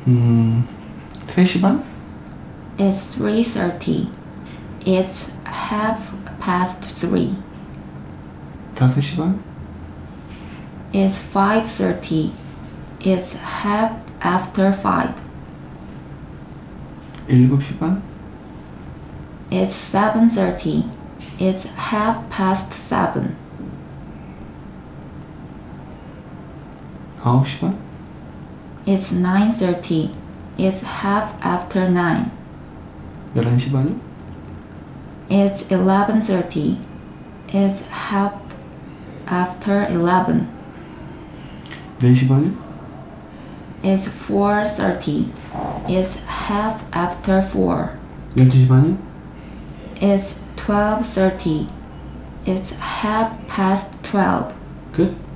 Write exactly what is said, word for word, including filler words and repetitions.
음, 세 시 반? It's three thirty. It's half past three. 다섯 시 반? It's five thirty. It's half after five. 일곱 시 반? It's seven thirty. It's half past seven. 아홉 시 반? It's nine thirty. It's half after nine. 열한 시 반이요? It's eleven thirty. It's half after eleven. 네 시 반이요? It's four thirty. It's half after four. 열두 시 반이요? It's twelve thirty. It's half past twelve. 끝?